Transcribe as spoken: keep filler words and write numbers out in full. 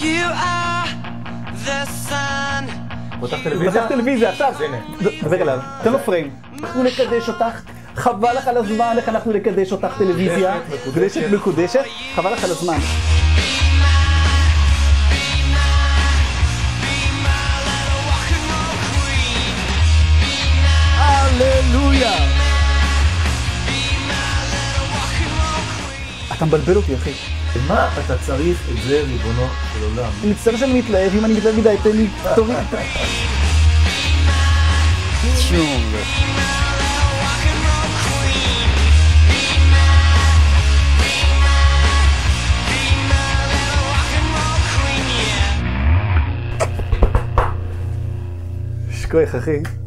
You are the sun. פותח טלוויזיה? פותח טלוויזיה, עכשיו. הנה. דבר אליו, תן לו פריים. אנחנו נקדש אותך, חבל לך על הזמן, איך אנחנו נקדש אותך טלוויזיה. מקודשת, מקודשת, חבל לך על הזמן. הללויה. אתה מבלבל אותי, אחי. מה אתה צריך את זה, ריבונו של עולם? אני מצטער שאני מתלהב, אם אני מתלהב מדי, תן לי תוריד. צ'ונג. שכוח, אחי.